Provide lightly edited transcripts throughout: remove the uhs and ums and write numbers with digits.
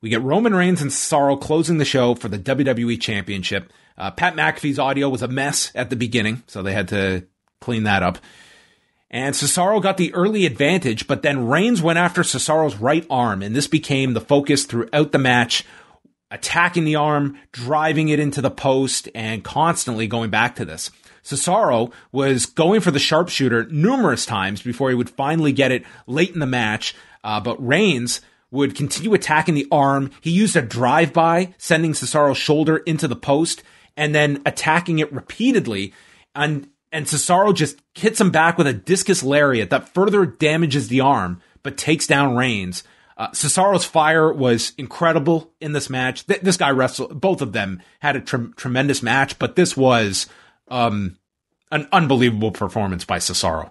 We get Roman Reigns and Cesaro closing the show for the WWE Championship. Pat McAfee's audio was a mess at the beginning, so they had to clean that up. And Cesaro got the early advantage, but then Reigns went after Cesaro's right arm, and this became the focus throughout the match, attacking the arm, driving it into the post, and constantly going back to this. Cesaro was going for the sharpshooter numerous times before he would finally get it late in the match, but Reigns would continue attacking the arm. He used a drive-by, sending Cesaro's shoulder into the post, and then attacking it repeatedly, and Cesaro just hits him back with a discus lariat that further damages the arm, but takes down Reigns. Cesaro's fire was incredible in this match. This guy wrestled, both of them had a tremendous match, but this was an unbelievable performance by Cesaro.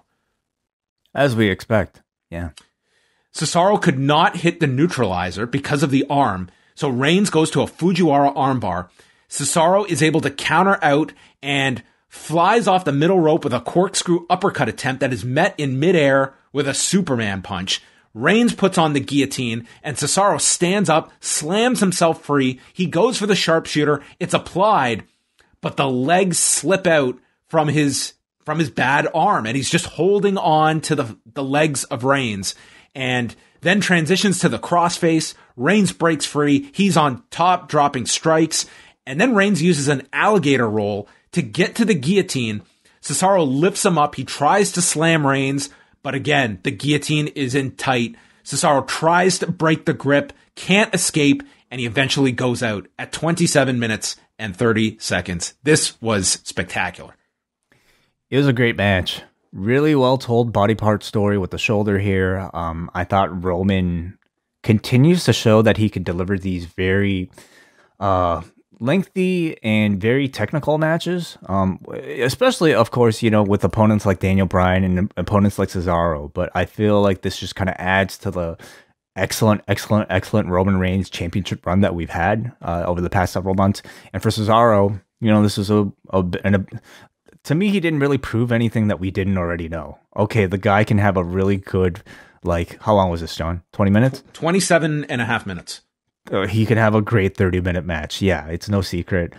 As we expect, yeah. Cesaro could not hit the neutralizer because of the arm, so Reigns goes to a Fujiwara armbar. Cesaro is able to counter out and flies off the middle rope with a corkscrew uppercut attempt that is met in midair with a Superman punch. Reigns puts on the guillotine, and Cesaro stands up, slams himself free. He goes for the sharpshooter. It's applied, but the legs slip out from his bad arm, and he's just holding on to the legs of Reigns, and then transitions to the crossface. Reigns breaks free. He's on top, dropping strikes, and then Reigns uses an alligator roll to get to the guillotine. Cesaro lifts him up. He tries to slam Reigns, but again, the guillotine is in tight. Cesaro tries to break the grip, can't escape, and he eventually goes out at 27 minutes and 30 seconds. This was spectacular. It was a great match. Really well told body part story with the shoulder here. I thought Roman continues to show that he could deliver these very lengthy and very technical matches, especially, of course, with opponents like Daniel Bryan and opponents like Cesaro. But I feel like this just kind of adds to the excellent Roman Reigns championship run that we've had over the past several months. And for Cesaro, this is to me, he didn't really prove anything that we didn't already know. Okay, the guy can have a really good, how long was this, John? 20 minutes? 27 and a half minutes. He can have a great 30-minute match. Yeah, it's no secret.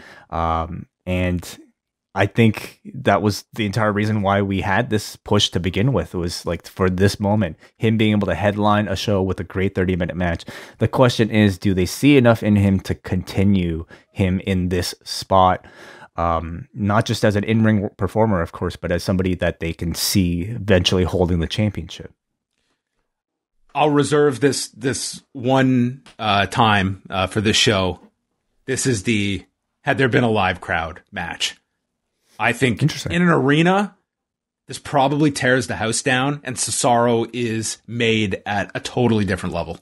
And I think that was the entire reason why we had this push to begin with. It was for this moment, him being able to headline a show with a great 30-minute match. The question is, do they see enough in him to continue him in this spot? Not just as an in-ring performer, of course, but as somebody that they can see eventually holding the championship. I'll reserve this one time for this show. This is the had there been a live crowd match. I think in an arena, this probably tears the house down, and Cesaro is made at a totally different level.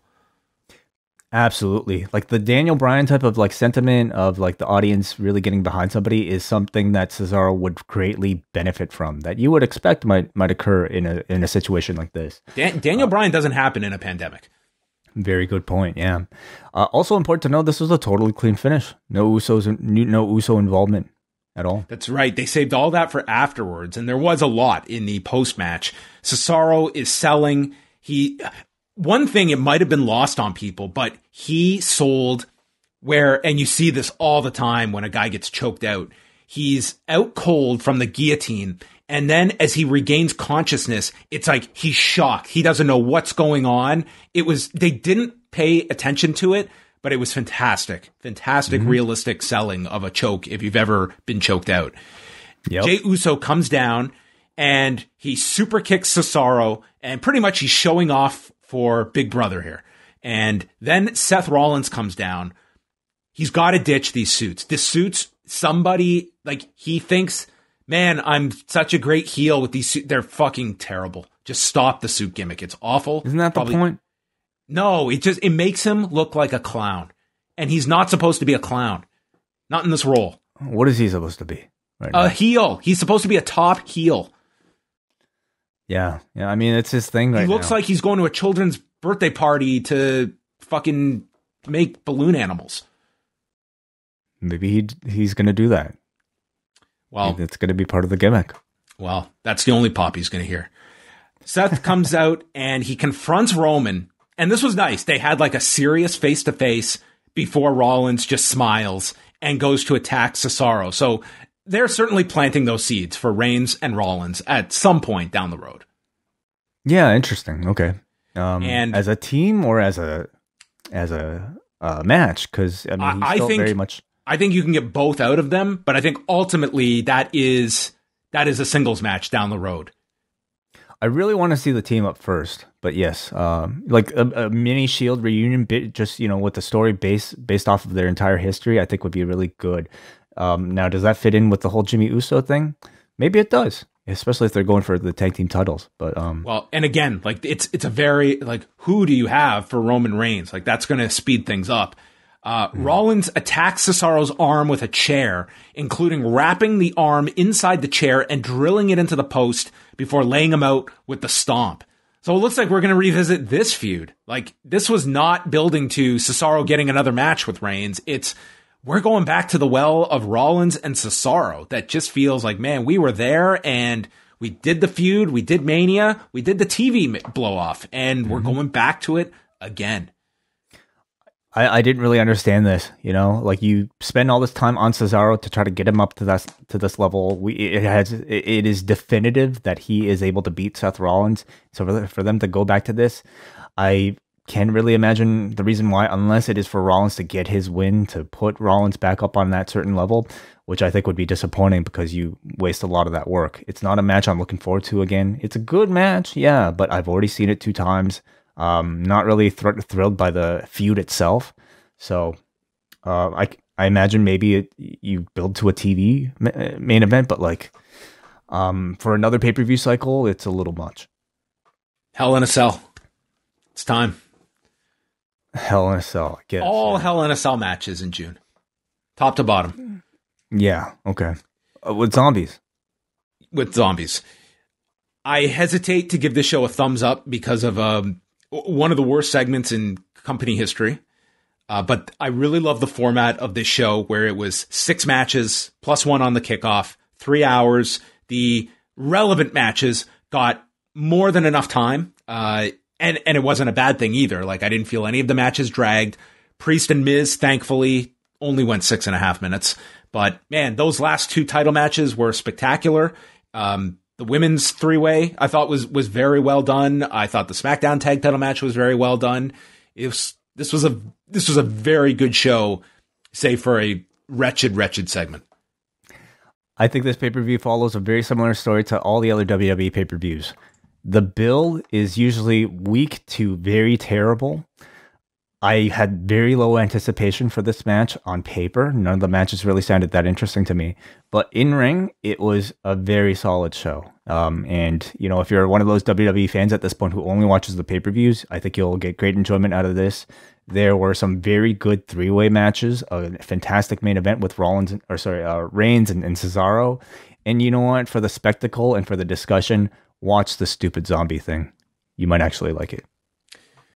Absolutely. The Daniel Bryan type of sentiment of the audience really getting behind somebody is something that Cesaro would greatly benefit from, that you would expect might occur in a situation like this. Daniel Bryan doesn't happen in a pandemic. Very good point. Yeah. Also important to know, this was a totally clean finish. No Uso involvement at all. That's right. They saved all that for afterwards, and there was a lot in the post-match. Cesaro is selling. One thing, it might have been lost on people, but he sold and you see this all the time when a guy gets choked out, he's out cold from the guillotine. And then as he regains consciousness, it's like he's shocked. He doesn't know what's going on. They didn't pay attention to it, but it was fantastic, realistic selling of a choke if you've ever been choked out. Yep. Jey Uso comes down and he super kicks Cesaro, and pretty much he's showing off for Big Brother here. And then Seth Rollins comes down. He's got to ditch these suits. This suits, somebody, he thinks, man, I'm such a great heel with these suits. They're fucking terrible. Just stop the suit gimmick. It's awful. Isn't that the point? No, it makes him look like a clown. And he's not supposed to be a clown. Not in this role. What is he supposed to be? A heel. He's supposed to be a top heel. Yeah. I mean, it's his thing right now. He looks like he's going to a children's birthday party to fucking make balloon animals. Maybe he's going to do that. Well, it's going to be part of the gimmick. Well, that's the only pop he's going to hear. Seth comes out and he confronts Roman And this was nice. They had like a serious face-to-face before Rollins just smiles and goes to attack Cesaro. So they're certainly planting those seeds for Reigns and Rollins at some point down the road. Yeah, interesting. Okay. And as a team or as a match? Because I mean, he's still very much. I think you can get both out of them, but I think ultimately that is a singles match down the road. I really want to see the team up first, but yes, like a mini Shield reunion bit, just with the story based off of their entire history, I think would be really good. Now, does that fit in with the whole Jimmy Uso thing? Maybe it does, especially if they're going for the tag team titles. But well, and again, like it's a very like who do you have for Roman Reigns? Like that's going to speed things up. Rollins attacks Cesaro's arm with a chair, including wrapping the arm inside the chair and drilling it into the post before laying him out with the stomp. So it looks like we're going to revisit this feud. Like, this was not building to Cesaro getting another match with Reigns. We're going back to the well of Rollins and Cesaro. That just feels like, man, we were there and we did the feud, we did Mania, we did the TV blow off, and we're going back to it again. I didn't really understand this, like you spend all this time on Cesaro to try to get him up to this level. It is definitive that he is able to beat Seth Rollins. So for them to go back to this, I can't really imagine the reason why, unless it is for Rollins to get his win, to put Rollins back up on that certain level, which I think would be disappointing because you waste a lot of that work. It's not a match I'm looking forward to again. It's a good match, yeah, but I've already seen it 2 times. Not really thrilled by the feud itself. So I imagine maybe you build to a TV main event, but like for another pay-per-view cycle, it's a little much. Hell in a Cell. It's time. Hell in a Cell, I guess. All Hell in a Cell matches in June. Top to bottom. Yeah, okay. With zombies. With zombies. I hesitate to give this show a thumbs up because of one of the worst segments in company history. But I really love the format of this show where it was 6 matches plus 1 on the kickoff, 3 hours. The relevant matches got more than enough time. And it wasn't a bad thing either. Like, I didn't feel any of the matches dragged. Priest and Miz, thankfully, only went 6.5 minutes. But man, those last 2 title matches were spectacular. The women's 3-way I thought was very well done. I thought the SmackDown tag title match was very well done. This was a very good show, save for a wretched segment. I think this pay-per-view follows a very similar story to all the other WWE pay-per-views. The bill is usually weak to very terrible. I had very low anticipation for this match on paper. None of the matches really sounded that interesting to me. But in ring, it was a very solid show. And, if you're one of those WWE fans at this point who only watches the pay-per-views, I think you'll get great enjoyment out of this. There were some very good 3-way matches, a fantastic main event with Reigns and Cesaro. And you know what? For the spectacle and for the discussion, watch the stupid zombie thing. You might actually like it.